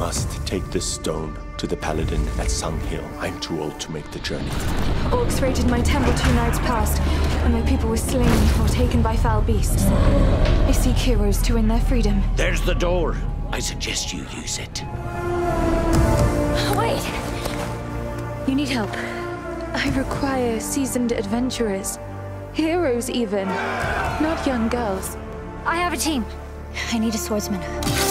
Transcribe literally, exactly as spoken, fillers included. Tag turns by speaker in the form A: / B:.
A: must take this stone to the paladin at Sunghill. I'm too old to make the journey.
B: Orcs raided my temple two nights past, and my people were slain or taken by foul beasts. I seek heroes to win their freedom.
C: There's the door. I suggest you use it.
B: Wait! You need help. I require seasoned adventurers. Heroes, even. Not young girls.
D: I have a team. I need a swordsman.